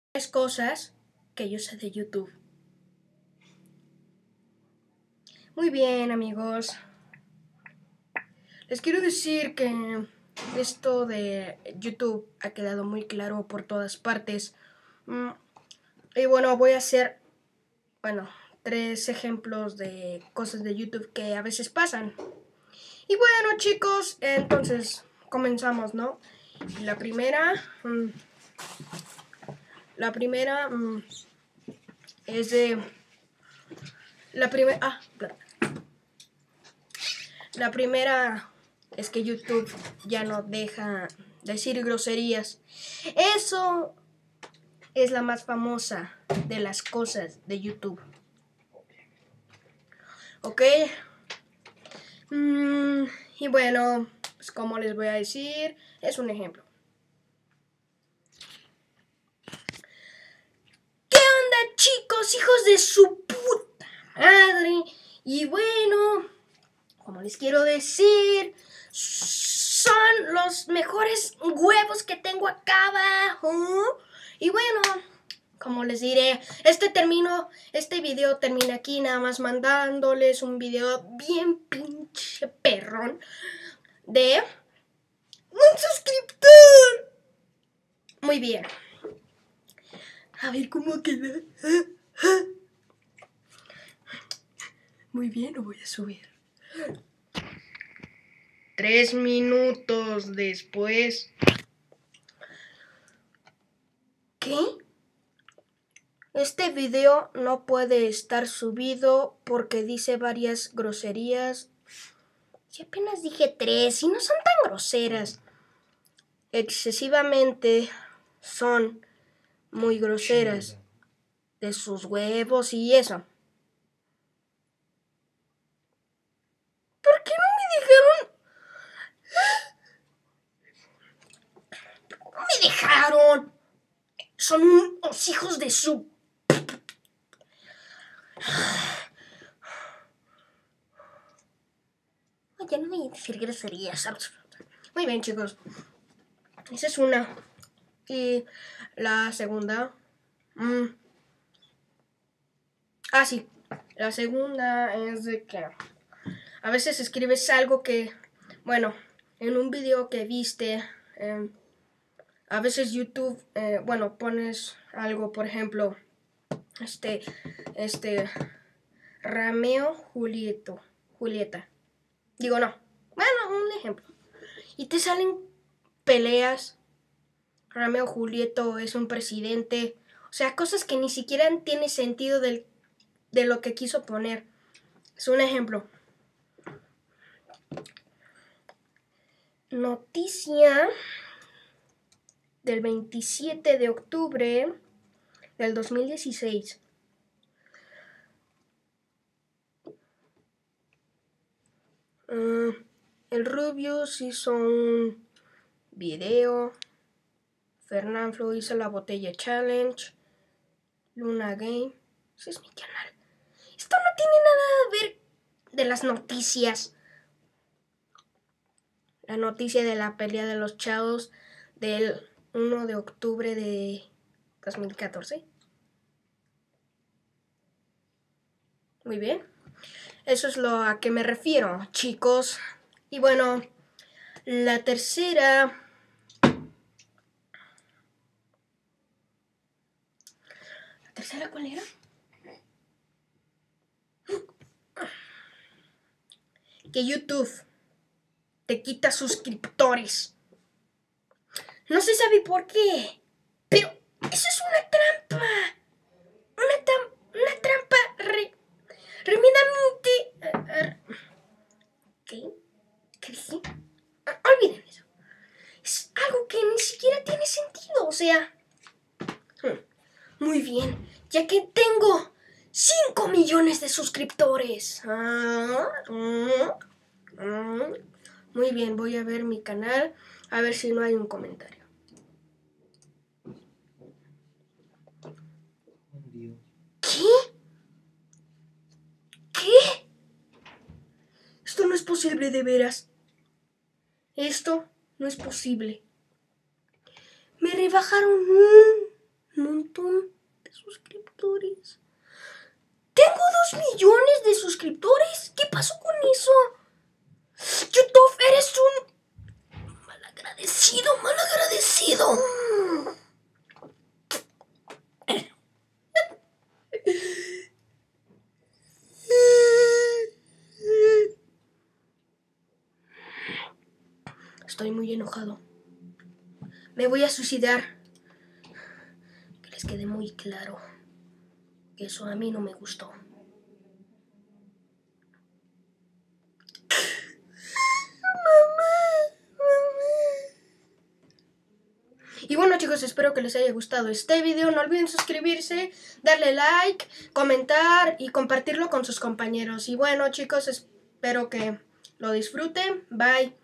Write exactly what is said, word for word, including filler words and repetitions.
Tres cosas que yo sé de YouTube. Muy bien, amigos. Les quiero decir que esto de YouTube ha quedado muy claro por todas partes. Y bueno, voy a hacer, bueno, tres ejemplos de cosas de YouTube que a veces pasan. Y bueno, chicos, entonces comenzamos, ¿no? La primera... Mmm, la primera... Mmm, es de... La primera... Ah, claro. La primera es que YouTube ya no deja decir groserías. Eso es la más famosa de las cosas de YouTube. ¿Ok? Mm, y bueno, pues como les voy a decir, es un ejemplo. ¿Qué onda, chicos, hijos de su puta madre? Y bueno, como les quiero decir, son los mejores huevos que tengo acá abajo. Y bueno, como les diré, este termino, este video termina aquí, nada más mandándoles un video bien pinche perrón de un suscriptor. Muy bien. A ver cómo queda. Muy bien, lo voy a subir. Tres minutos después. ¿Qué? Este video no puede estar subido porque dice varias groserías. Si apenas dije tres y no son tan groseras. Excesivamente son muy groseras. De sus huevos y eso. ¿Por qué no me dejaron? No me dejaron. Son unos hijos de su... Ya no voy a decir groserías. Muy bien, chicos. Esa es una. Y la segunda... Mmm, ah, sí. La segunda es de que a veces escribes algo que, bueno, en un video que viste, eh, a veces YouTube, eh, bueno, pones algo, por ejemplo, este, este, Romeo Julieto, Julieta. Digo, no. Bueno, un ejemplo. Y te salen peleas. Romeo Julieto es un presidente. O sea, cosas que ni siquiera tiene sentido del, de lo que quiso poner. Es un ejemplo. Noticia del veintisiete de octubre del dos mil dieciséis. Uh, el Rubius hizo un video. Fernanfloo hizo la botella challenge. Luna Game. Ese es mi canal. Esto no tiene nada que ver de las noticias. La noticia de la pelea de los chavos del uno de octubre de dos mil catorce. Muy bien. Eso es lo a que me refiero, chicos. Y bueno, la tercera... ¿La tercera cuál era? Que YouTube te quita suscriptores. No se sabe por qué, pero eso es una trampa. Una, tam, una trampa re, remedamente... Uh, uh, ¿Qué? ¿Qué dije? Uh, olviden eso. Es algo que ni siquiera tiene sentido, o sea... Hmm. Muy bien, ya que tengo cinco millones de suscriptores. Ah, mm, mm. Muy bien, voy a ver mi canal, a ver si no hay un comentario. ¿Qué? ¿Qué? Esto no es posible, de veras. Esto no es posible. Me rebajaron un montón Estoy muy enojado. Me voy a suicidar. Que les quede muy claro que eso a mí no me gustó. Y bueno, chicos, espero que les haya gustado este video. No olviden suscribirse, darle like, comentar y compartirlo con sus compañeros. Y bueno, chicos, espero que lo disfruten. Bye.